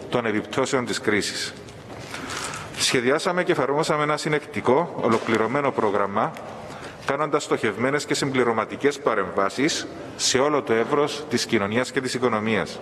των επιπτώσεων της κρίσης. Σχεδιάσαμε και εφαρμόσαμε ένα συνεκτικό, ολοκληρωμένο πρόγραμμα, κάνοντας στοχευμένες και συμπληρωματικές παρεμβάσεις σε όλο το εύρος της κοινωνίας και της οικονομίας.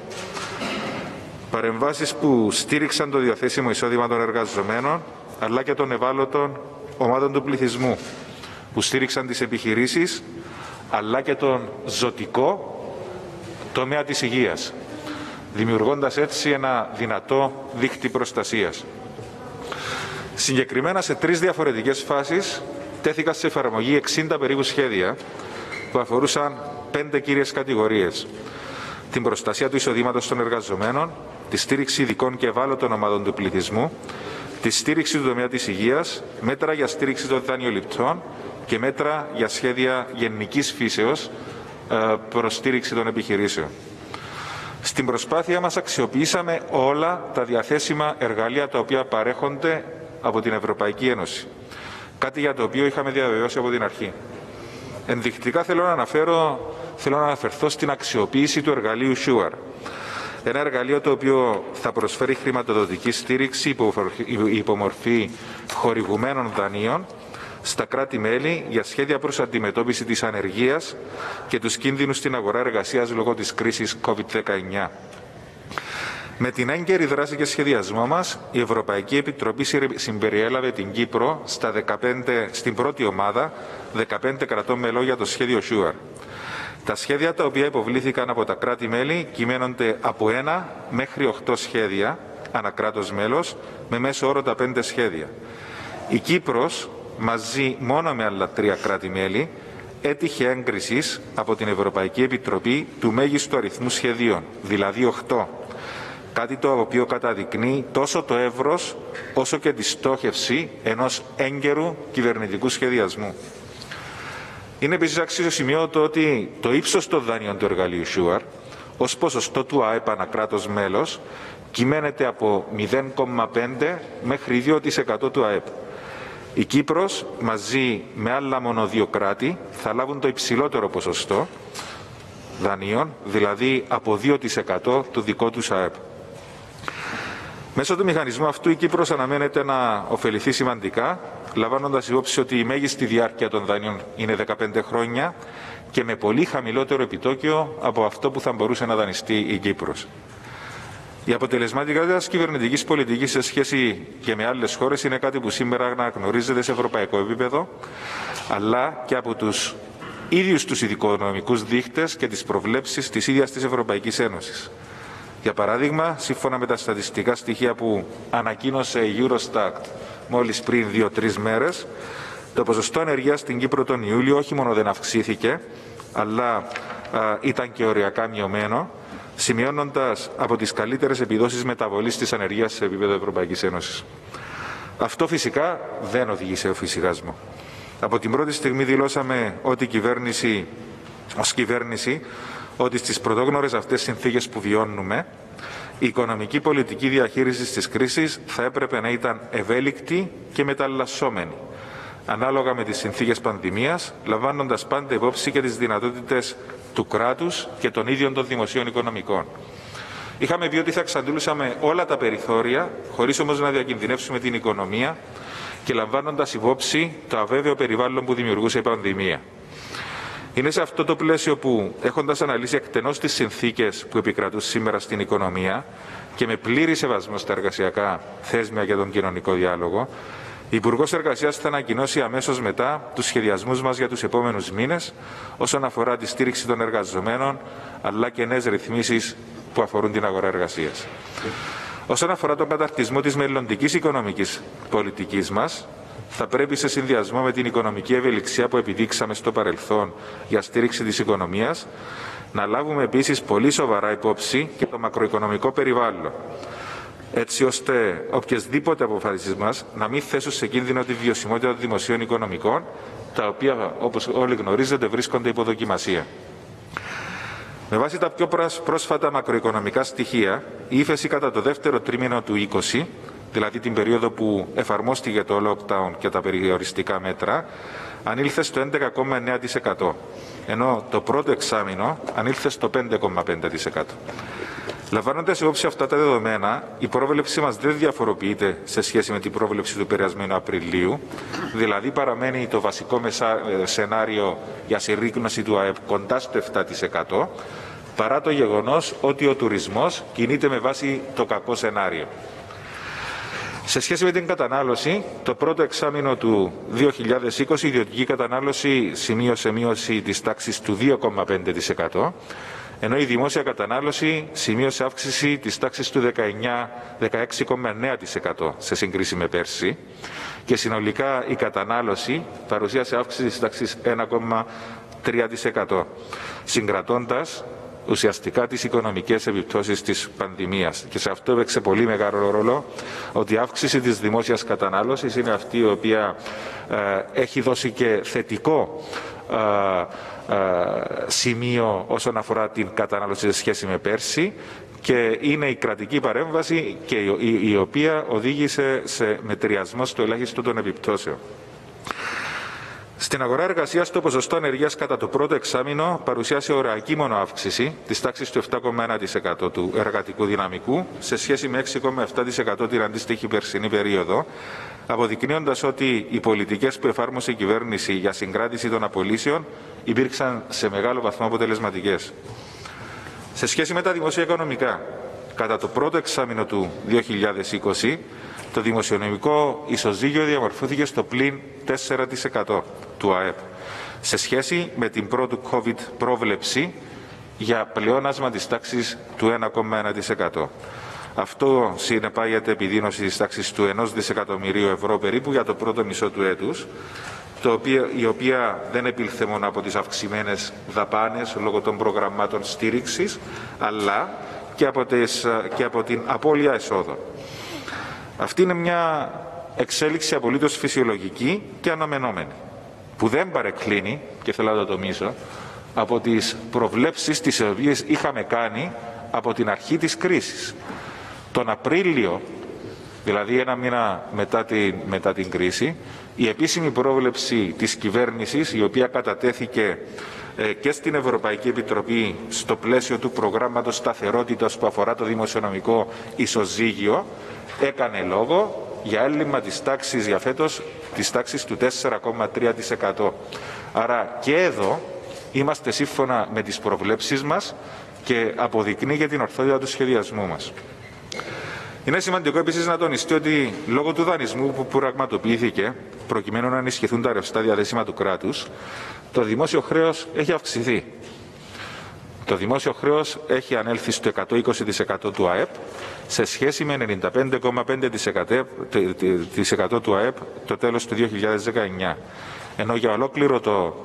Παρεμβάσεις που στήριξαν το διαθέσιμο εισόδημα των εργαζομένων, αλλά και των ευάλωτων ομάδων του πληθυσμού, που στήριξαν τις επιχειρήσεις, αλλά και τον ζωτικό τομέα της υγείας, δημιουργώντας έτσι ένα δυνατό δίχτυ προστασίας. Συγκεκριμένα σε 3 διαφορετικές φάσεις τέθηκαν σε εφαρμογή 60 περίπου σχέδια που αφορούσαν 5 κύριες κατηγορίες. Την προστασία του εισοδήματος των εργαζομένων, τη στήριξη ειδικών και ευάλωτων ομάδων του πληθυσμού, τη στήριξη του τομέα της υγείας, μέτρα για στήριξη των δανειοληπτών και μέτρα για σχέδια γενικής φύσεως προς στήριξη των επιχειρήσεων. Στην προσπάθεια μας αξιοποιήσαμε όλα τα διαθέσιμα εργαλεία τα οποία παρέχονται από την Ευρωπαϊκή Ένωση. Κάτι για το οποίο είχαμε διαβεβαιώσει από την αρχή. Ενδεικτικά θέλω να αναφερθώ στην αξιοποίηση του εργαλείου SURE. Ένα εργαλείο το οποίο θα προσφέρει χρηματοδοτική στήριξη υπό μορφή χορηγουμένων δανείων στα κράτη-μέλη για σχέδια προς αντιμετώπιση της ανεργίας και τους κίνδυνους στην αγορά εργασίας λόγω της κρίσης COVID-19. Με την έγκαιρη δράση και σχεδιασμό μας, η Ευρωπαϊκή Επιτροπή συμπεριέλαβε την Κύπρο στην πρώτη ομάδα 15 κρατών μελών για το σχέδιο SURE. Τα σχέδια τα οποία υποβλήθηκαν από τα κράτη-μέλη κυμαίνονται από 1 μέχρι 8 σχέδια ανά κράτος μέλος, με μέσο όρο τα 5 σχέδια. Η Κύπρος, μαζί μόνο με άλλα 3 κράτη-μέλη, έτυχε έγκρισης από την Ευρωπαϊκή Επιτροπή του μέγιστου αριθμού σχεδίων, δηλαδή 8. Κάτι το οποίο καταδεικνύει τόσο το εύρος όσο και τη στόχευση ενός έγκαιρου κυβερνητικού σχεδιασμού. Είναι επίσης αξιοσημείωτο ότι το ύψος των δανείων του εργαλείου SURE ως ποσοστό του ΑΕΠ ανά κράτος μέλος κυμαίνεται από 0,5 μέχρι 2% του ΑΕΠ. Η Κύπρος, μαζί με άλλα μόνο 2 κράτη, θα λάβουν το υψηλότερο ποσοστό δανείων, δηλαδή από 2% του δικού τους ΑΕΠ. Μέσω του μηχανισμού αυτού η Κύπρος αναμένεται να ωφεληθεί σημαντικά, λαμβάνοντας υπόψη ότι η μέγιστη διάρκεια των δανείων είναι 15 χρόνια και με πολύ χαμηλότερο επιτόκιο από αυτό που θα μπορούσε να δανειστεί η Κύπρος. Η αποτελεσματικότητα της κυβερνητικής πολιτικής σε σχέση και με άλλες χώρες είναι κάτι που σήμερα αναγνωρίζεται σε ευρωπαϊκό επίπεδο, αλλά και από τους ίδιους τους οικονομικούς δείκτες και τις προβλέψεις της ίδιας της Ευρωπαϊκής Ένωσης. Για παράδειγμα, σύμφωνα με τα στατιστικά στοιχεία που ανακοίνωσε η Eurostat μόλις πριν 2-3 μέρες, το ποσοστό ανεργίας στην Κύπρο τον Ιούλιο όχι μόνο δεν αυξήθηκε, αλλά ήταν και οριακά μειωμένο, σημειώνοντας από τις καλύτερες επιδόσεις μεταβολής της ανεργίας σε επίπεδο Ευρωπαϊκής Ένωσης. Αυτό φυσικά δεν οδηγεί σε εφησυχασμό. Από την πρώτη στιγμή δηλώσαμε ότι ως κυβέρνηση ότι στις πρωτόγνωρες αυτές συνθήκες που βιώνουμε, η οικονομική πολιτική διαχείριση της κρίσης θα έπρεπε να ήταν ευέλικτη και μεταλλασσόμενη, ανάλογα με τις συνθήκες πανδημίας, λαμβάνοντας πάντα υπόψη και τις δυνατότητες του κράτους και των ίδιων των δημοσίων οικονομικών. Είχαμε πει ότι θα εξαντλούσαμε όλα τα περιθώρια, χωρίς όμως να διακινδυνεύσουμε την οικονομία και λαμβάνοντας υπόψη το αβέβαιο περιβάλλον που δημιουργούσε η πανδημία. Είναι σε αυτό το πλαίσιο που, έχοντας αναλύσει εκτενώς τις συνθήκες που επικρατούν σήμερα στην οικονομία και με πλήρη σεβασμό στα εργασιακά θέσμια και τον κοινωνικό διάλογο, η Υπουργός Εργασίας θα ανακοινώσει αμέσως μετά τους σχεδιασμούς μας για τους επόμενους μήνες όσον αφορά τη στήριξη των εργαζομένων, αλλά και νέες ρυθμίσεις που αφορούν την αγορά εργασίας. Όσον αφορά τον καταρτισμό της μελλοντικής οικονομικής πολιτικής μας, θα πρέπει σε συνδυασμό με την οικονομική ευελιξία που επιδείξαμε στο παρελθόν για στήριξη της οικονομίας, να λάβουμε επίσης πολύ σοβαρά υπόψη και το μακροοικονομικό περιβάλλον, έτσι ώστε οποιασδήποτε αποφάσεις μας να μην θέσουν σε κίνδυνο τη βιωσιμότητα των δημοσίων οικονομικών, τα οποία, όπως όλοι γνωρίζετε, βρίσκονται υπό δοκιμασία. Με βάση τα πιο πρόσφατα μακροοικονομικά στοιχεία, η ύφεση κατά το δεύτερο τρίμηνο του 2020, δηλαδή την περίοδο που εφαρμόστηκε το lockdown και τα περιοριστικά μέτρα, ανήλθε στο 11,9%, ενώ το πρώτο εξάμηνο ανήλθε στο 5,5%. Λαμβάνοντας υπόψη αυτά τα δεδομένα, η πρόβλεψη μας δεν διαφοροποιείται σε σχέση με την πρόβλεψη του περασμένου Απριλίου, δηλαδή παραμένει το βασικό σενάριο για συρρίκνωση του ΑΕΠ κοντά στο 7%, παρά το γεγονός ότι ο τουρισμός κινείται με βάση το κακό σενάριο. Σε σχέση με την κατανάλωση, το πρώτο εξάμηνο του 2020 η ιδιωτική κατανάλωση σημείωσε μείωση της τάξης του 2,5%, ενώ η δημόσια κατανάλωση σημείωσε αύξηση της τάξης του 16,9% σε σύγκριση με πέρσι και συνολικά η κατανάλωση παρουσίασε αύξηση της τάξης 1,3%, συγκρατώντας ουσιαστικά τις οικονομικές επιπτώσεις της πανδημίας. Και σε αυτό έπαιξε πολύ μεγάλο ρόλο ότι η αύξηση της δημόσιας κατανάλωσης είναι αυτή η οποία έχει δώσει και θετικό σημείο όσον αφορά την κατανάλωση σε σχέση με πέρσι και είναι η κρατική παρέμβαση και η οποία οδήγησε σε μετριασμό στο ελάχιστο των επιπτώσεων. Στην αγορά εργασίας, το ποσοστό ανεργίας κατά το πρώτο εξάμηνο παρουσιάσε ωριακή μόνο αύξηση της τάξης του 7,1% του εργατικού δυναμικού σε σχέση με 6,7% την αντίστοιχη περσινή περίοδο, αποδεικνύοντας ότι οι πολιτικές που εφάρμοσε η κυβέρνηση για συγκράτηση των απολύσεων υπήρξαν σε μεγάλο βαθμό αποτελεσματικές. Σε σχέση με τα δημόσια οικονομικά, κατά το πρώτο εξάμηνο του 2020, το δημοσιονομικό ισοζύγιο διαμορφώθηκε στο πλην 4% του ΑΕΠ, σε σχέση με την πρώτου COVID πρόβλεψη για πλεόνασμα της τάξης του 1,1%. Αυτό συνεπάγεται επιδείνωση της τάξης του 1 δισεκατομμυρίου ευρώ περίπου για το πρώτο μισό του έτους, η οποία δεν επήλθε μόνο από τις αυξημένες δαπάνες λόγω των προγραμμάτων στήριξης, αλλά και από την απώλεια εσόδων. Αυτή είναι μια εξέλιξη απολύτως φυσιολογική και αναμενόμενη, που δεν παρεκκλίνει, και θέλω να το τομίσω, από τις προβλέψεις τις οποίες είχαμε κάνει από την αρχή της κρίσης. Τον Απρίλιο, δηλαδή ένα μήνα μετά την κρίση, η επίσημη πρόβλεψη της κυβέρνησης, η οποία κατατέθηκε και στην Ευρωπαϊκή Επιτροπή στο πλαίσιο του προγράμματος σταθερότητας που αφορά το δημοσιονομικό ισοζύγιο, έκανε λόγο για έλλειμμα της τάξης για φέτος της τάξης του 4,3%. Άρα και εδώ είμαστε σύμφωνα με τις προβλέψεις μας και αποδεικνύει και την ορθότητα του σχεδιασμού μας. Είναι σημαντικό επίσης να τονιστεί ότι λόγω του δανεισμού που πραγματοποιήθηκε προκειμένου να ενισχυθούν τα ρευστά διαθέσιμα του κράτους, το δημόσιο χρέος έχει αυξηθεί. Το δημόσιο χρέος έχει ανέλθει στο 120% του ΑΕΠ σε σχέση με 95,5% του ΑΕΠ το τέλος του 2019. Ενώ για ολόκληρο το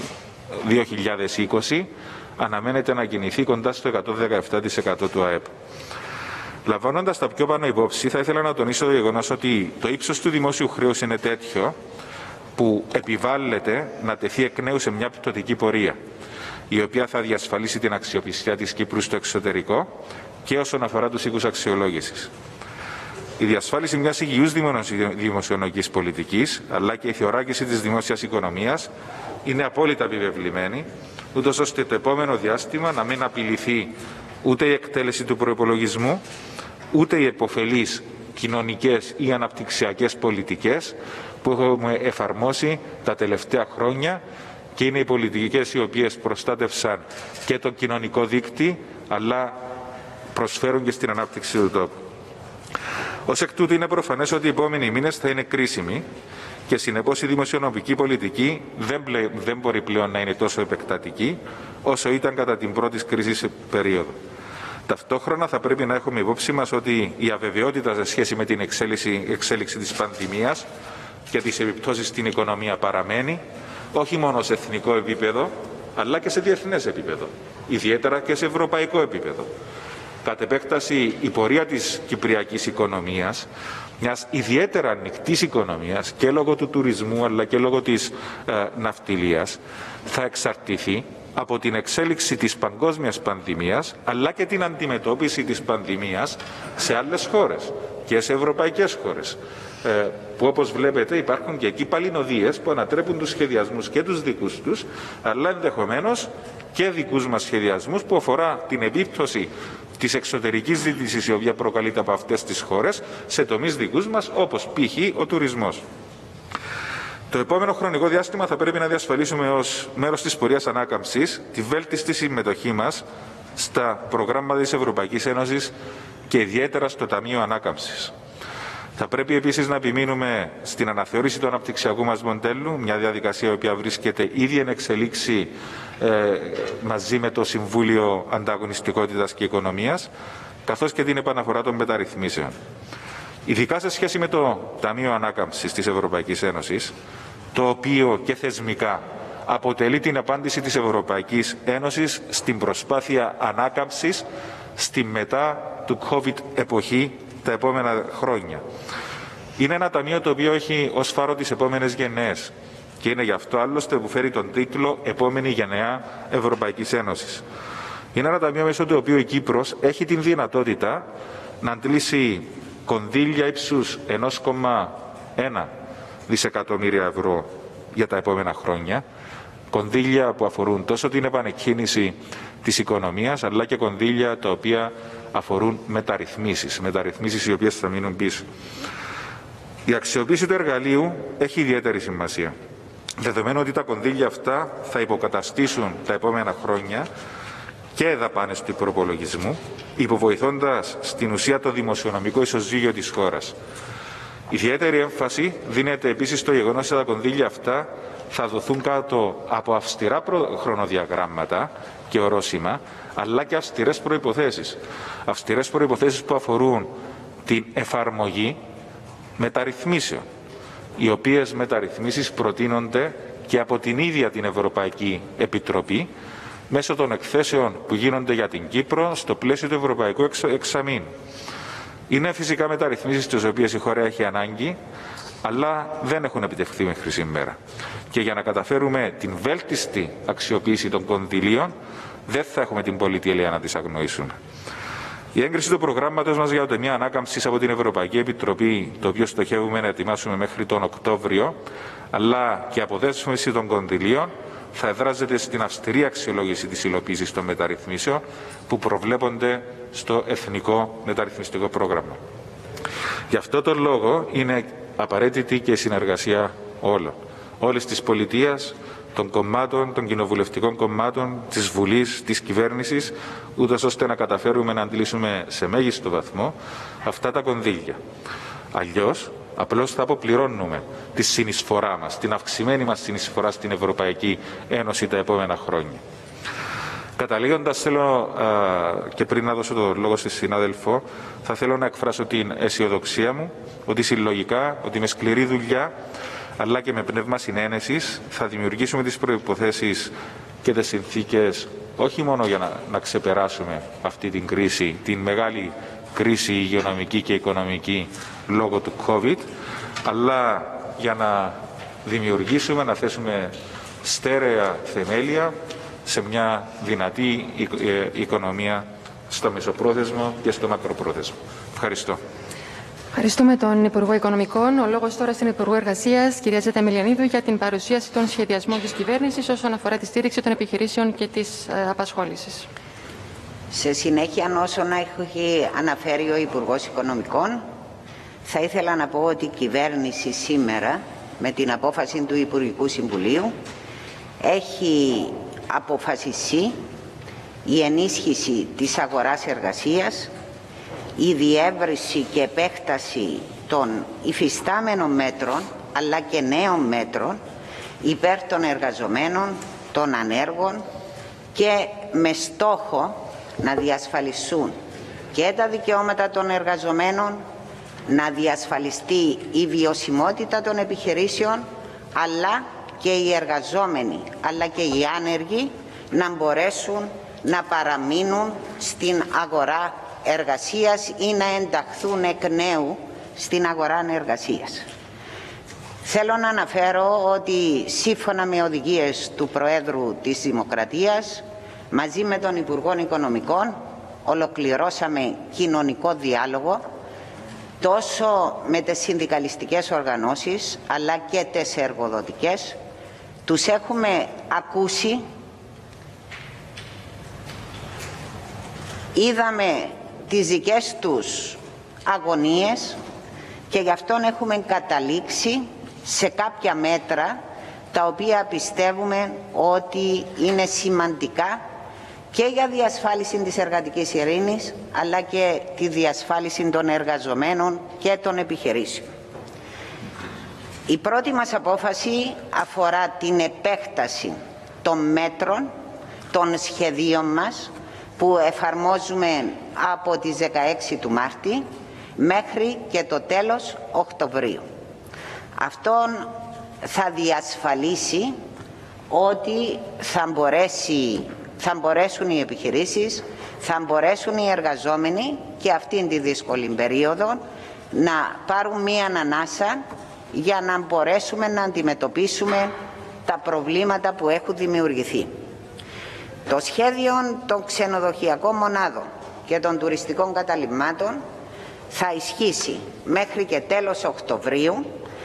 2020 αναμένεται να κινηθεί κοντά στο 117% του ΑΕΠ. Λαμβάνοντας τα πιο πάνω υπόψη, θα ήθελα να τονίσω το γεγονός ότι το ύψος του δημόσιου χρέους είναι τέτοιο που επιβάλλεται να τεθεί εκ νέου σε μια πτωτική πορεία, η οποία θα διασφαλίσει την αξιοπιστία της Κύπρου στο εξωτερικό και όσον αφορά τους οίκους αξιολόγησης. Η διασφάλιση μιας υγιούς δημοσιονομικής πολιτικής, αλλά και η θωράκιση της δημόσιας οικονομίας είναι απόλυτα επιβεβλημένη, ούτως ώστε το επόμενο διάστημα να μην απειληθεί ούτε η εκτέλεση του προϋπολογισμού, ούτε οι επωφελείς κοινωνικές ή αναπτυξιακές πολιτικές που έχουμε εφαρμόσει τα τελευταία χρόνια και είναι οι πολιτικές οι οποίες προστάτευσαν και το κοινωνικό δίκτυ, αλλά προσφέρουν και στην ανάπτυξη του τόπου. Ως εκ τούτου είναι προφανές ότι οι επόμενοι μήνες θα είναι κρίσιμοι και συνεπώς η δημοσιονομική πολιτική δεν μπορεί πλέον να είναι τόσο επεκτατική όσο ήταν κατά την πρώτη κρίση περίοδο. Ταυτόχρονα θα πρέπει να έχουμε υπόψη μας ότι η αβεβαιότητα σε σχέση με την εξέλιξη της πανδημίας και τις επιπτώσεις στην οικονομία παραμένει, όχι μόνο σε εθνικό επίπεδο, αλλά και σε διεθνές επίπεδο, ιδιαίτερα και σε ευρωπαϊκό επίπεδο. Κατ' επέκταση, η πορεία της κυπριακής οικονομίας, μιας ιδιαίτερα ανοιχτής οικονομίας και λόγω του τουρισμού αλλά και λόγω της ναυτιλίας, θα εξαρτηθεί από την εξέλιξη της παγκόσμιας πανδημίας αλλά και την αντιμετώπιση της πανδημίας σε άλλες χώρες, και σε ευρωπαϊκές χώρες. Που όπως βλέπετε υπάρχουν και εκεί παλινοδίες που ανατρέπουν τους σχεδιασμούς και τους δικούς τους, αλλά ενδεχομένως και δικούς μας σχεδιασμούς που αφορά την επίπτωση της εξωτερικής ζήτησης η οποία προκαλείται από αυτές τις χώρες σε τομείς δικούς μας, όπως π.χ. ο τουρισμός. Το επόμενο χρονικό διάστημα θα πρέπει να διασφαλίσουμε ως μέρος της πορείας ανάκαμψης τη βέλτιστη συμμετοχή μας στα προγράμματα της Ευρωπαϊκής Ένωσης και ιδιαίτερα στο Ταμείο Ανάκαμψης. Θα πρέπει επίσης να επιμείνουμε στην αναθεώρηση του αναπτυξιακού μας μοντέλου, μια διαδικασία η οποία βρίσκεται ήδη εν εξελίξη μαζί με το Συμβούλιο Ανταγωνιστικότητας και Οικονομίας, καθώς και την επαναφορά των μεταρρυθμίσεων. Ειδικά σε σχέση με το Ταμείο Ανάκαμψης της Ευρωπαϊκής Ένωσης, το οποίο και θεσμικά αποτελεί την απάντηση της Ευρωπαϊκής Ένωσης στην προσπάθεια ανάκαμψης στη μετά του COVID εποχή τα επόμενα χρόνια. Είναι ένα ταμείο το οποίο έχει ως φάρο τις επόμενες γενναίες και είναι γι' αυτό άλλωστε που φέρει τον τίτλο «Επόμενη γενναία Ευρωπαϊκής Ένωσης». Είναι ένα ταμείο μέσω του οποίου η Κύπρος έχει την δυνατότητα να αντλήσει κονδύλια ύψους 1,1 δισεκατομμύρια ευρώ για τα επόμενα χρόνια, κονδύλια που αφορούν τόσο την επανεκκίνηση της οικονομίας, αλλά και κονδύλια τα οποία αφορούν μεταρρυθμίσεις οι οποίες θα μείνουν πίσω. Η αξιοποίηση του εργαλείου έχει ιδιαίτερη σημασία, δεδομένου ότι τα κονδύλια αυτά θα υποκαταστήσουν τα επόμενα χρόνια και δαπάνες του προπολογισμού, υποβοηθώντας στην ουσία το δημοσιονομικό ισοζύγιο της χώρας. Ιδιαίτερη έμφαση δίνεται επίσης στο γεγονός ότι τα κονδύλια αυτά θα δοθούν κάτω από αυστηρά χρονοδιαγράμματα και ορόσημα, αλλά και αυστηρές προϋποθέσεις. Αυστηρές προϋποθέσεις που αφορούν την εφαρμογή μεταρρυθμίσεων, οι οποίες μεταρρυθμίσεις προτείνονται και από την ίδια την Ευρωπαϊκή Επιτροπή μέσω των εκθέσεων που γίνονται για την Κύπρο στο πλαίσιο του Ευρωπαϊκού Εξαμήνου. Είναι φυσικά μεταρρυθμίσεις τις οποίες η χώρα έχει ανάγκη, αλλά δεν έχουν επιτευχθεί μέχρι σήμερα. Και για να καταφέρουμε την βέλτιστη αξιοποίηση των κονδυλίων, δεν θα έχουμε την πολυτέλεια να τις αγνοήσουμε. Η έγκριση του προγράμματος μας για το Ταμείο Ανάκαμψης από την Ευρωπαϊκή Επιτροπή, το οποίο στοχεύουμε να ετοιμάσουμε μέχρι τον Οκτώβριο, αλλά και αποδέσμευση των κονδυλίων, θα εδράζεται στην αυστηρή αξιολόγηση της υλοποίησης των μεταρρυθμίσεων που προβλέπονται στο Εθνικό Μεταρρυθμιστικό Πρόγραμμα. Γι' αυτό τον λόγο είναι απαραίτητη και η συνεργασία όλων. Όλης της πολιτείας, των κομμάτων, των κοινοβουλευτικών κομμάτων, της Βουλής, της κυβέρνησης, ούτως ώστε να καταφέρουμε να αντλήσουμε σε μέγιστο βαθμό αυτά τα κονδύλια. Αλλιώς, απλώς θα αποπληρώνουμε τη συνεισφορά μας, την αυξημένη μας συνεισφορά στην Ευρωπαϊκή Ένωση τα επόμενα χρόνια. Καταλήγοντας, θέλω και πριν να δώσω το λόγο στη συνάδελφο, θα θέλω να εκφράσω την αισιοδοξία μου ότι συλλογικά, ότι με σκληρή δουλειά, αλλά και με πνεύμα συνένεσης, θα δημιουργήσουμε τις προϋποθέσεις και τις συνθήκες όχι μόνο για να ξεπεράσουμε αυτή την κρίση, την μεγάλη κρίση υγειονομική και οικονομική λόγω του COVID, αλλά για να δημιουργήσουμε, να θέσουμε στέρεα θεμέλια σε μια δυνατή οικονομία στο μεσοπρόθεσμο και στο μακροπρόθεσμο. Ευχαριστώ. Ευχαριστούμε τον Υπουργό Οικονομικών. Ο λόγος τώρα στην Υπουργό Εργασίας, κυρία Τζέτα Μιλιανίδου, για την παρουσίαση των σχεδιασμών της κυβέρνησης όσον αφορά τη στήριξη των επιχειρήσεων και της απασχόλησης. Σε συνέχεια όσων έχει αναφέρει ο Υπουργός Οικονομικών, θα ήθελα να πω ότι η κυβέρνηση σήμερα, με την απόφαση του Υπουργικού Συμβουλίου, έχει αποφασίσει η ενίσχυση της αγοράς εργασίας, η διεύρυνση και επέκταση των υφιστάμενων μέτρων αλλά και νέων μέτρων υπέρ των εργαζομένων, των ανέργων και με στόχο να διασφαλιστούν και τα δικαιώματα των εργαζομένων, να διασφαλιστεί η βιωσιμότητα των επιχειρήσεων, αλλά και οι εργαζόμενοι αλλά και οι άνεργοι να μπορέσουν να παραμείνουν στην αγορά εργασίας ή να ενταχθούν εκ νέου στην αγορά εργασίας. Θέλω να αναφέρω ότι σύμφωνα με οδηγίες του Προέδρου της Δημοκρατίας, μαζί με τον Υπουργό Οικονομικών ολοκληρώσαμε κοινωνικό διάλογο τόσο με τις συνδικαλιστικές οργανώσεις αλλά και τις εργοδοτικές. Τους έχουμε ακούσει, είδαμε τις δικές τους αγωνίες και γι' αυτό έχουμε καταλήξει σε κάποια μέτρα τα οποία πιστεύουμε ότι είναι σημαντικά και για διασφάλιση της εργατικής ειρήνης αλλά και τη διασφάλιση των εργαζομένων και των επιχειρήσεων. Η πρώτη μας απόφαση αφορά την επέκταση των μέτρων, των σχεδίων μας που εφαρμόζουμε από τις 16 του Μάρτη μέχρι και το τέλος Οκτωβρίου. Αυτόν θα διασφαλίσει ότι θα μπορέσουν οι επιχειρήσεις, θα μπορέσουν οι εργαζόμενοι και αυτήν τη δύσκολη περίοδο να πάρουν μία ανάσα για να μπορέσουμε να αντιμετωπίσουμε τα προβλήματα που έχουν δημιουργηθεί. Το σχέδιο των ξενοδοχειακών μονάδων και των τουριστικών καταλυμμάτων θα ισχύσει μέχρι και τέλος Οκτωβρίου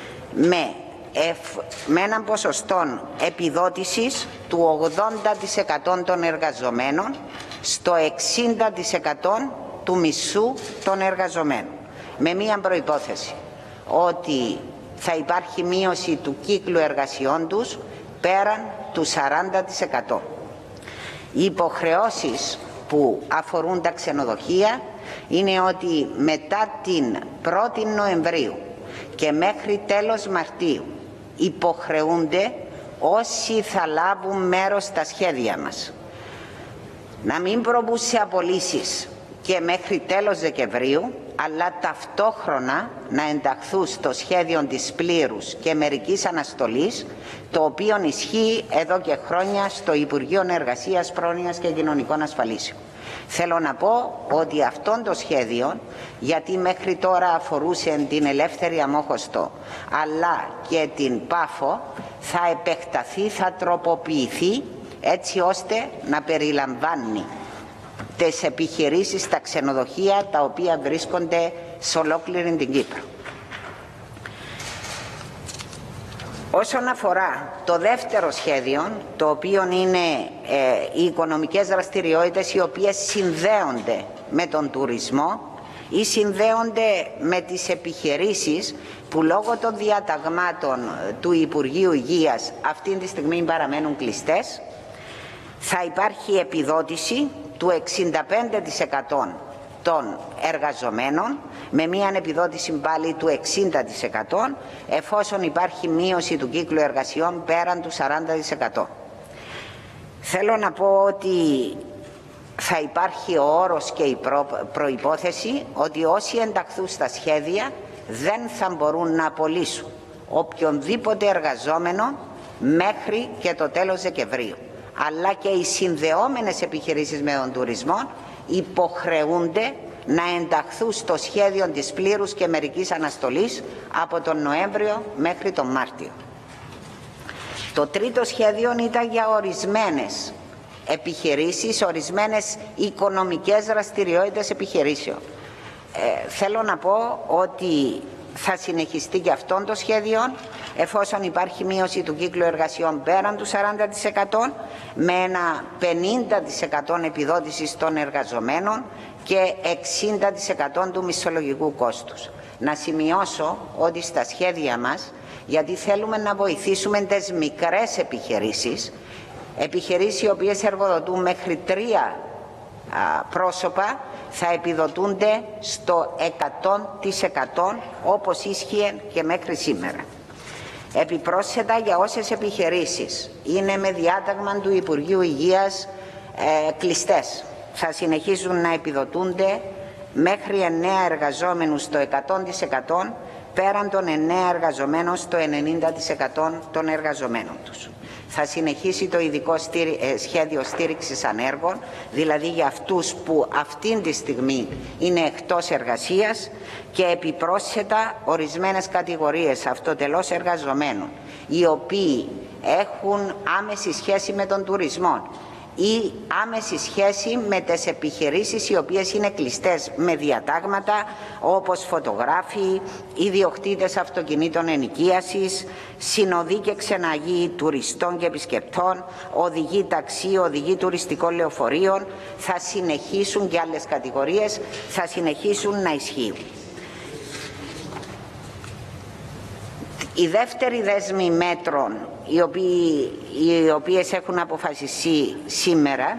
με έναν ποσοστό επιδότησης του 80% των εργαζομένων στο 60% του μισθού των εργαζομένων. Με μία προϋπόθεση, ότι θα υπάρχει μείωση του κύκλου εργασιών τους πέραν του 40%. Οι υποχρεώσεις που αφορούν τα ξενοδοχεία είναι ότι μετά την 1η Νοεμβρίου και μέχρι τέλος Μαρτίου υποχρεούνται όσοι θα λάβουν μέρος στα σχέδια μας να μην προβούν σε απολύσεις και μέχρι τέλος Δεκεμβρίου, αλλά ταυτόχρονα να ενταχθούν στο σχέδιο της πλήρους και μερικής αναστολής, το οποίο ισχύει εδώ και χρόνια στο Υπουργείο Εργασίας, Πρόνοιας και Κοινωνικών Ασφαλίσεων. Θέλω να πω ότι αυτόν το σχέδιο, γιατί μέχρι τώρα αφορούσε την Ελεύθερη Αμόχωστο αλλά και την Πάφο, θα επεκταθεί, θα τροποποιηθεί έτσι ώστε να περιλαμβάνει τις επιχειρήσεις στα ξενοδοχεία τα οποία βρίσκονται σε ολόκληρη την Κύπρο. Όσον αφορά το δεύτερο σχέδιο, το οποίο είναι οι οικονομικές δραστηριότητες οι οποίες συνδέονται με τον τουρισμό ή συνδέονται με τις επιχειρήσεις που λόγω των διαταγμάτων του Υπουργείου Υγείας αυτή τη στιγμή παραμένουν κλειστές, θα υπάρχει επιδότηση του 65% των εργαζομένων με μια επιδότηση πάλι του 60% εφόσον υπάρχει μείωση του κύκλου εργασιών πέραν του 40%. Θέλω να πω ότι θα υπάρχει ο όρος και η προϋπόθεση ότι όσοι ενταχθούν στα σχέδια δεν θα μπορούν να απολύσουν οποιονδήποτε εργαζόμενο μέχρι και το τέλος Δεκεμβρίου. Αλλά και οι συνδεόμενες επιχειρήσεις με τον τουρισμό υποχρεούνται να ενταχθούν στο σχέδιο της πλήρους και μερικής αναστολής από τον Νοέμβριο μέχρι τον Μάρτιο. Το τρίτο σχέδιο ήταν για ορισμένες επιχειρήσεις, ορισμένες οικονομικές δραστηριότητες επιχειρήσεων. Θέλω να πω ότι θα συνεχιστεί και αυτόν το σχέδιο εφόσον υπάρχει μείωση του κύκλου εργασιών πέραν του 40% με ένα 50% επιδότηση των εργαζομένων και 60% του μισθολογικού κόστους. Να σημειώσω ότι στα σχέδια μας, γιατί θέλουμε να βοηθήσουμε τις μικρές επιχειρήσεις, επιχειρήσεις οι οποίες εργοδοτούν μέχρι 3 πρόσωπα, θα επιδοτούνται στο 100% όπως ίσχυε και μέχρι σήμερα. Επιπρόσθετα, για όσες επιχειρήσεις είναι με διάταγμα του Υπουργείου Υγείας κλειστές, θα συνεχίζουν να επιδοτούνται μέχρι 9 εργαζόμενους στο 100% πέραν των 9 εργαζομένων στο 90% των εργαζομένων τους. Θα συνεχίσει το ειδικό σχέδιο στήριξης ανέργων, δηλαδή για αυτούς που αυτήν τη στιγμή είναι εκτός εργασίας, και επιπρόσθετα ορισμένες κατηγορίες αυτοτελώς εργαζομένων οι οποίοι έχουν άμεση σχέση με τον τουρισμό ή άμεση σχέση με τις επιχειρήσεις οι οποίες είναι κλειστές με διατάγματα όπως φωτογράφοι, ιδιοκτήτες αυτοκινήτων ενοικίασης, συνοδοί και ξεναγοί τουριστών και επισκεπτών, οδηγοί ταξί, οδηγοί τουριστικών λεωφορείων, θα συνεχίσουν και άλλες κατηγορίες, θα συνεχίσουν να ισχύουν. Η δεύτερη δέσμη μέτρων, οι οποίες έχουν αποφασιστεί σήμερα,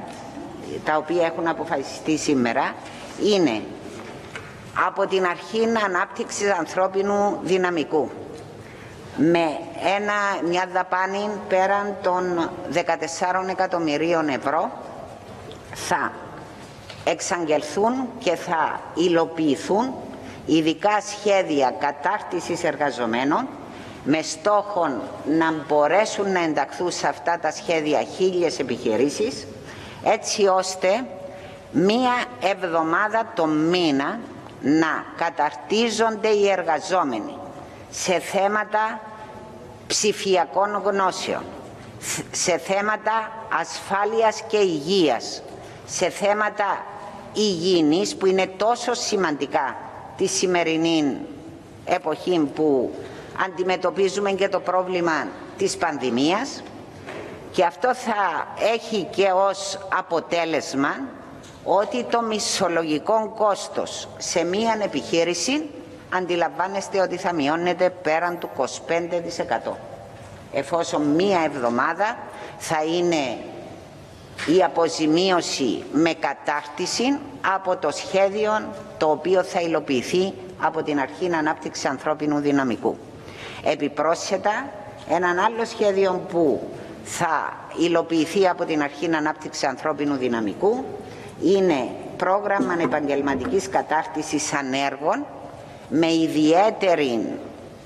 είναι από την αρχή ανάπτυξης ανθρώπινου δυναμικού με μια δαπάνη πέραν των 14 εκατομμυρίων ευρώ θα εξαγγελθούν και θα υλοποιηθούν ειδικά σχέδια κατάρτισης εργαζομένων με στόχο να μπορέσουν να ενταχθούν σε αυτά τα σχέδια 1.000 επιχειρήσεις, έτσι ώστε μία εβδομάδα το μήνα να καταρτίζονται οι εργαζόμενοι σε θέματα ψηφιακών γνώσεων, σε θέματα ασφάλειας και υγείας, σε θέματα υγιεινής που είναι τόσο σημαντικά τη σημερινή εποχή που αντιμετωπίζουμε και το πρόβλημα της πανδημίας, και αυτό θα έχει και ως αποτέλεσμα ότι το μισθολογικό κόστος σε μία επιχείρηση αντιλαμβάνεστε ότι θα μειώνεται πέραν του 25%, εφόσον μία εβδομάδα θα είναι η αποζημίωση με κατάρτιση από το σχέδιο το οποίο θα υλοποιηθεί από την αρχή ανάπτυξης ανθρώπινου δυναμικού. Επιπρόσθετα, έναν άλλο σχέδιο που θα υλοποιηθεί από την αρχή ανάπτυξης ανθρώπινου δυναμικού είναι πρόγραμμα επαγγελματικής κατάρτισης ανέργων με ιδιαίτερη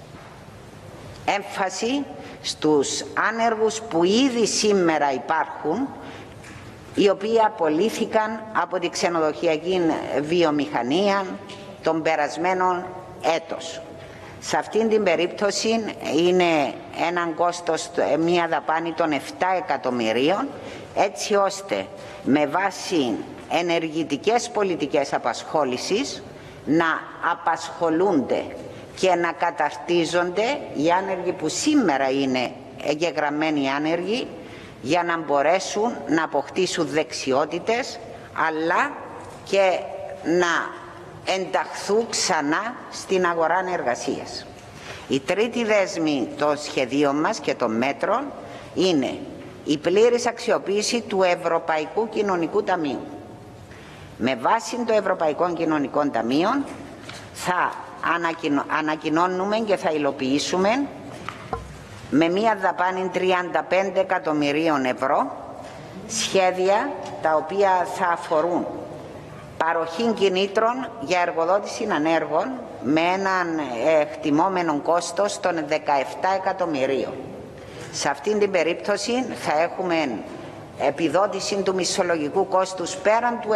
έμφαση στους άνεργους που ήδη σήμερα υπάρχουν, οι οποίοι απολύθηκαν από τη ξενοδοχειακή βιομηχανία τον περασμένο έτος. Σε αυτήν την περίπτωση είναι έναν κόστος, μία δαπάνη των 7 εκατομμυρίων, έτσι ώστε με βάση ενεργητικές πολιτικές απασχόλησης να απασχολούνται και να καταρτίζονται οι άνεργοι που σήμερα είναι εγγεγραμμένοι άνεργοι, για να μπορέσουν να αποκτήσουν δεξιότητες αλλά και να ενταχθούν ξανά στην αγορά εργασίας. Η τρίτη δέσμη των σχεδίων μας και των μέτρων είναι η πλήρης αξιοποίηση του Ευρωπαϊκού Κοινωνικού Ταμείου. Με βάση το Ευρωπαϊκό Κοινωνικό Ταμείο θα ανακοινώνουμε και θα υλοποιήσουμε με μία δαπάνη 35 εκατομμυρίων ευρώ σχέδια τα οποία θα αφορούν παροχή κινήτρων για εργοδότηση ανέργων με έναν εκτιμόμενο κόστος των 17 εκατομμυρίων. Σε αυτήν την περίπτωση θα έχουμε επιδότηση του μισθολογικού κόστους πέραν του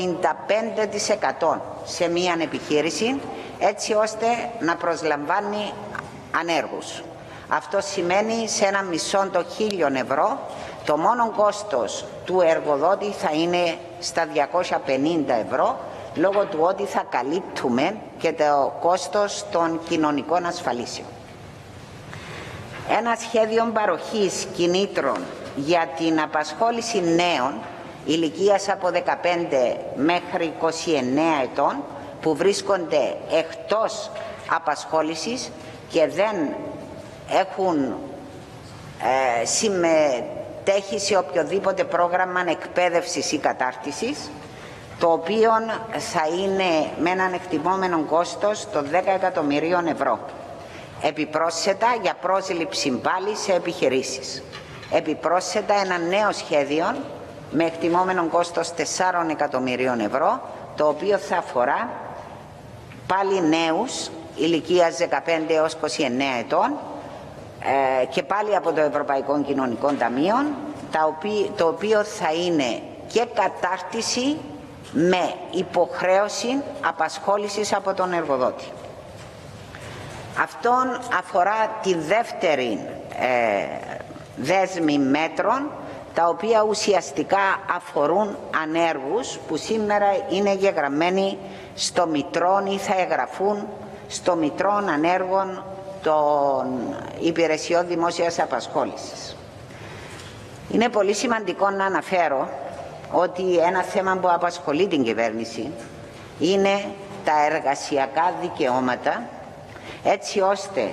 75% σε μία επιχείρηση, έτσι ώστε να προσλαμβάνει ανέργους. Αυτό σημαίνει σε ένα μισό των 1.000 ευρώ το μόνο κόστος του εργοδότη θα είναι στα 250 ευρώ, λόγω του ότι θα καλύπτουμε και το κόστος των κοινωνικών ασφαλίσεων. Ένα σχέδιο παροχής κινήτρων για την απασχόληση νέων ηλικίας από 15 μέχρι 29 ετών που βρίσκονται εκτός απασχόλησης και δεν έχουν συμμετέχει σε οποιοδήποτε πρόγραμμα εκπαίδευσης ή κατάρτισης, το οποίο θα είναι με έναν εκτιμόμενο κόστος των 10 εκατομμυρίων ευρώ. Επιπρόσθετα για πρόσληψη πάλι σε επιχειρήσεις. Επιπρόσθετα ένα νέο σχέδιο με εκτιμόμενο κόστος 4 εκατομμυρίων ευρώ, το οποίο θα αφορά πάλι νέους ηλικίας 15 έως 29 ετών και πάλι από το Ευρωπαϊκό Κοινωνικό Ταμείο, το οποίο θα είναι και κατάρτιση με υποχρέωση απασχόλησης από τον εργοδότη. Αυτό αφορά τη δεύτερη δέσμη μέτρων, τα οποία ουσιαστικά αφορούν ανέργους που σήμερα είναι γεγραμμένοι στο Μητρό ή θα εγγραφούν στο Μητρό Ανέργων των Υπηρεσιών Δημόσιας Απασχόλησης. Είναι πολύ σημαντικό να αναφέρω ότι ένα θέμα που απασχολεί την κυβέρνηση είναι τα εργασιακά δικαιώματα, έτσι ώστε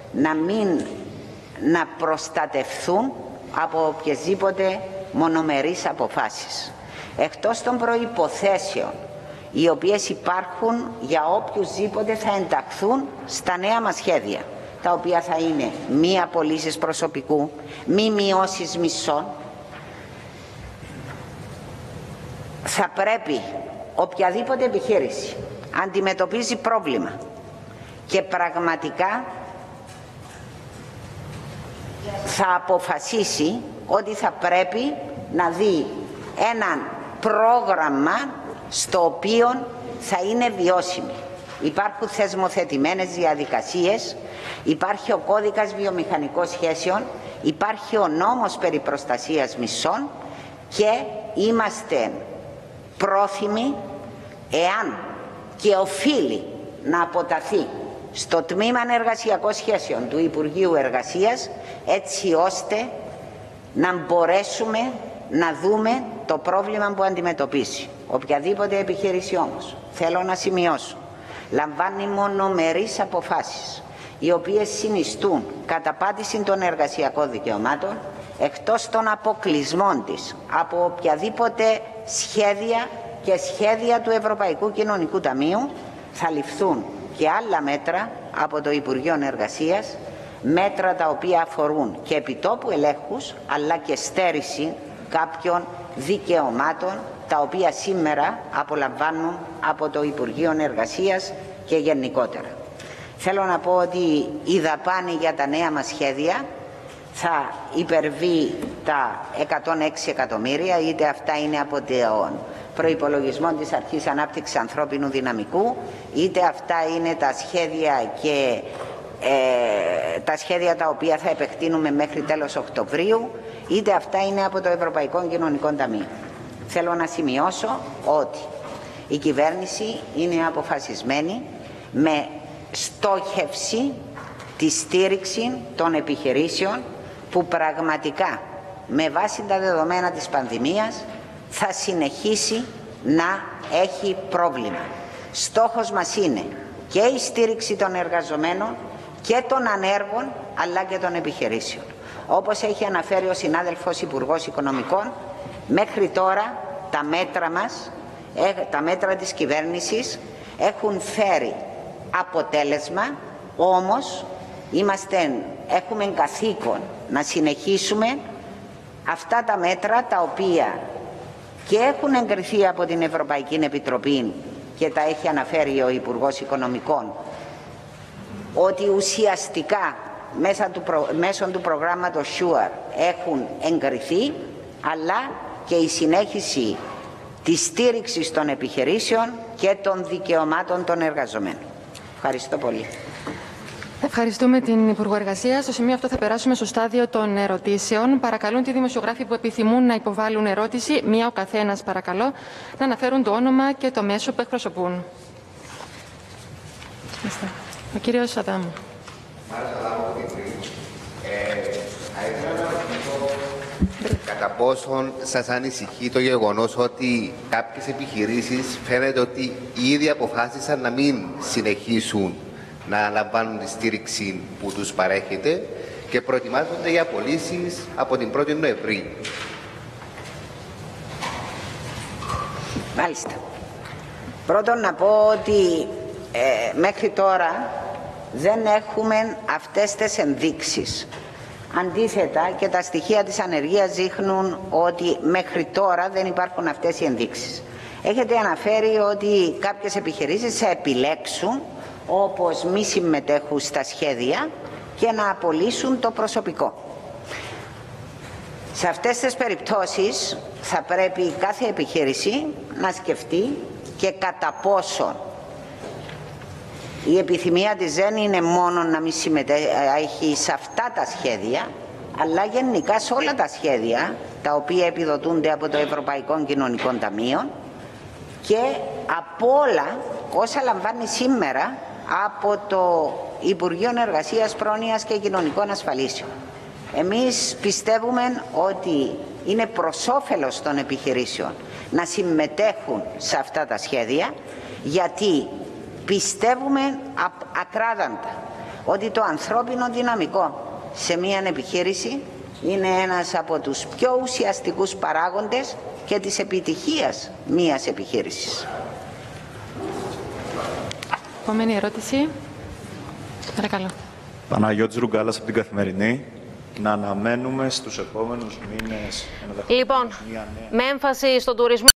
να προστατευθούν από οποιασδήποτε μονομερείς αποφάσεις. Εκτός των προϋποθέσεων οι οποίες υπάρχουν για οποιουσδήποτε θα ενταχθούν στα νέα μας σχέδια, τα οποία θα είναι μη απολύσεις προσωπικού, μη μειώσεις μισθών. Θα πρέπει οποιαδήποτε επιχείρηση αντιμετωπίζει πρόβλημα και πραγματικά θα αποφασίσει ότι θα πρέπει να δει έναν πρόγραμμα στο οποίο θα είναι βιώσιμη. Υπάρχουν θεσμοθετημένες διαδικασίες, υπάρχει ο κώδικας βιομηχανικών σχέσεων, υπάρχει ο νόμος περί προστασίας μισθών και είμαστε πρόθυμοι, εάν και οφείλει να αποταθεί στο τμήμα εργασιακών σχέσεων του Υπουργείου Εργασίας, έτσι ώστε να μπορέσουμε να δούμε το πρόβλημα που αντιμετωπίσει. Οποιαδήποτε επιχείρηση όμως, θέλω να σημειώσω, λαμβάνει μονομερείς αποφάσεις, οι οποίες συνιστούν καταπάτηση των εργασιακών δικαιωμάτων, εκτός των αποκλεισμών της από οποιαδήποτε σχέδια και σχέδια του Ευρωπαϊκού Κοινωνικού Ταμείου, θα ληφθούν και άλλα μέτρα από το Υπουργείο Εργασίας, μέτρα τα οποία αφορούν και επιτόπου ελέγχους αλλά και στέρηση κάποιων δικαιωμάτων τα οποία σήμερα απολαμβάνουν από το Υπουργείο Εργασίας και γενικότερα. Θέλω να πω ότι η δαπάνη για τα νέα μας σχέδια θα υπερβεί τα 106 εκατομμύρια, είτε αυτά είναι από τον προϋπολογισμό της Αρχής Ανάπτυξης Ανθρώπινου Δυναμικού, είτε αυτά είναι τα σχέδια και τα σχέδια τα οποία θα επεκτείνουμε μέχρι τέλος Οκτωβρίου, είτε αυτά είναι από το Ευρωπαϊκό Κοινωνικό Ταμείο. Θέλω να σημειώσω ότι η κυβέρνηση είναι αποφασισμένη με στόχευση τη στήριξη των επιχειρήσεων που πραγματικά με βάση τα δεδομένα της πανδημίας θα συνεχίσει να έχει πρόβλημα. Στόχος μας είναι και η στήριξη των εργαζομένων και των ανέργων αλλά και των επιχειρήσεων. Όπως έχει αναφέρει ο συνάδελφος Υπουργός Οικονομικών, μέχρι τώρα τα μέτρα μας, τα μέτρα της κυβέρνησης έχουν φέρει αποτέλεσμα, όμως έχουμε καθήκον να συνεχίσουμε αυτά τα μέτρα τα οποία και έχουν εγκριθεί από την Ευρωπαϊκή Επιτροπή και τα έχει αναφέρει ο Υπουργός Οικονομικών, ότι ουσιαστικά μέσω του προγράμματος SURE έχουν εγκριθεί, αλλά και η συνέχιση της στήριξης των επιχειρήσεων και των δικαιωμάτων των εργαζομένων. Ευχαριστώ πολύ. Ευχαριστούμε την Υπουργό Εργασίας. Στο σημείο αυτό θα περάσουμε στο στάδιο των ερωτήσεων. Παρακαλούν τη δημοσιογράφοι που επιθυμούν να υποβάλουν ερώτηση, μία ο καθένας παρακαλώ, να αναφέρουν το όνομα και το μέσο που εκπροσωπούν. Ο κύριος Αδάμου. Κατά πόσον σας ανησυχεί το γεγονός ότι κάποιες επιχειρήσεις φαίνεται ότι ήδη αποφάσισαν να μην συνεχίσουν να λαμβάνουν τη στήριξη που τους παρέχεται και προετοιμάζονται για απολύσεις από την 1η Νοεμβρίου. Μάλιστα. Πρώτον να πω ότι μέχρι τώρα δεν έχουμε αυτές τις ενδείξεις. Αντίθετα, και τα στοιχεία της ανεργίας δείχνουν ότι μέχρι τώρα δεν υπάρχουν αυτές οι ενδείξεις. Έχετε αναφέρει ότι κάποιες επιχειρήσεις θα επιλέξουν, όπως μη συμμετέχουν στα σχέδια, και να απολύσουν το προσωπικό. Σε αυτές τις περιπτώσεις θα πρέπει κάθε επιχείρηση να σκεφτεί και κατά πόσο η επιθυμία της δεν είναι μόνο να μην συμμετέχει σε αυτά τα σχέδια, αλλά γενικά σε όλα τα σχέδια τα οποία επιδοτούνται από το Ευρωπαϊκό Κοινωνικό Ταμείο και από όλα όσα λαμβάνει σήμερα από το Υπουργείο Εργασίας, Πρόνοιας και Κοινωνικών Ασφαλίσεων. Εμείς πιστεύουμε ότι είναι προς όφελος των επιχειρήσεων να συμμετέχουν σε αυτά τα σχέδια, γιατί πιστεύουμε ακράδαντα ότι το ανθρώπινο δυναμικό σε μια επιχείρηση είναι ένας από τους πιο ουσιαστικούς παράγοντες και της επιτυχίας μιας επιχείρησης. Επόμενη ερώτηση. Παρακαλώ. Παναγιώτης Ρουγκάλας από την Καθημερινή. Να αναμένουμε στους επόμενους μήνες... Λοιπόν, με έμφαση στον τουρισμό...